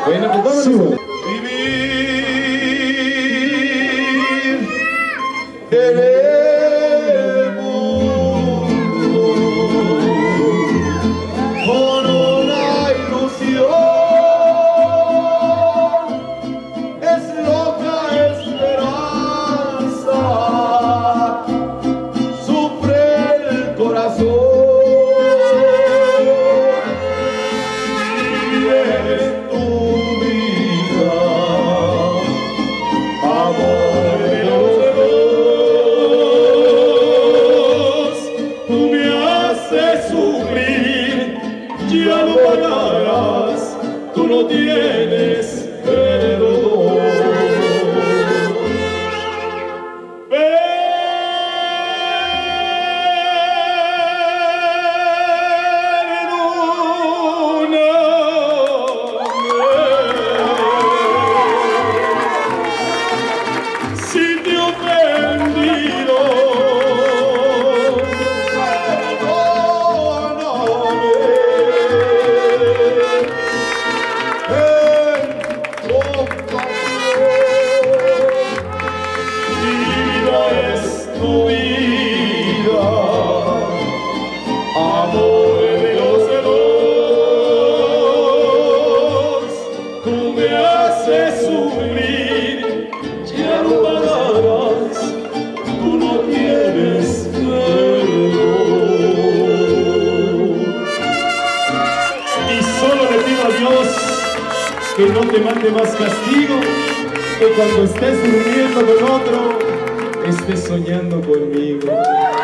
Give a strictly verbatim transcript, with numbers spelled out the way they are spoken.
Bueno, pues vámonos. Sí, bueno. Vivir en el mundo con una ilusión es loca esperanza, sufre el corazón. Ya no pagarás, tú no tienes perdón. Perdóname si te he ofendido. Tu vida, amor de los celos, tú me haces sufrir, ya no pagarás, tú no tienes perdón. Y solo le pido a Dios que no te mande más castigo, que cuando estés durmiendo con otro, estés soñando conmigo.